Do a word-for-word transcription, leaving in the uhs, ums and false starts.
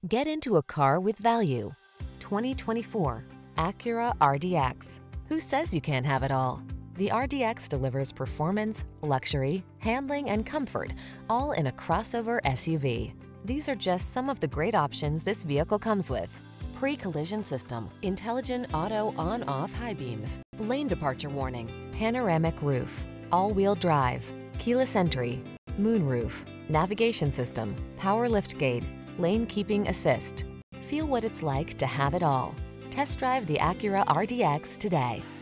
Get into a car with value. twenty twenty-four Acura R D X. Who says you can't have it all? The R D X delivers performance, luxury, handling, and comfort, all in a crossover S U V. These are just some of the great options this vehicle comes with: pre-collision system, intelligent auto on-off high beams, lane departure warning, panoramic roof, all-wheel drive, keyless entry, moonroof, navigation system, power liftgate, lane keeping assist. Feel what it's like to have it all. Test drive the Acura R D X today.